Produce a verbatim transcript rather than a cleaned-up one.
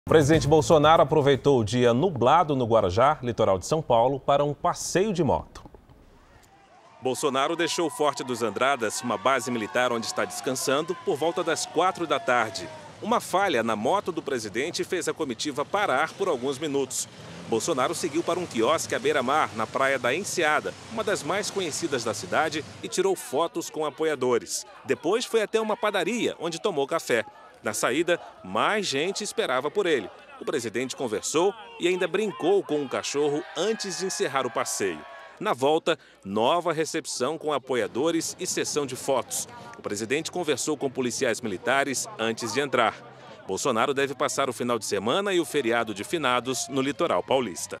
O presidente Bolsonaro aproveitou o dia nublado no Guarujá, litoral de São Paulo, para um passeio de moto. Bolsonaro deixou o Forte dos Andradas, uma base militar onde está descansando, por volta das quatro da tarde. Uma falha na moto do presidente fez a comitiva parar por alguns minutos. Bolsonaro seguiu para um quiosque à beira-mar, na praia da Enseada, uma das mais conhecidas da cidade, e tirou fotos com apoiadores. Depois foi até uma padaria, onde tomou café. Na saída, mais gente esperava por ele. O presidente conversou e ainda brincou com um cachorro antes de encerrar o passeio. Na volta, nova recepção com apoiadores e sessão de fotos. O presidente conversou com policiais militares antes de entrar. Bolsonaro deve passar o final de semana e o feriado de finados no litoral paulista.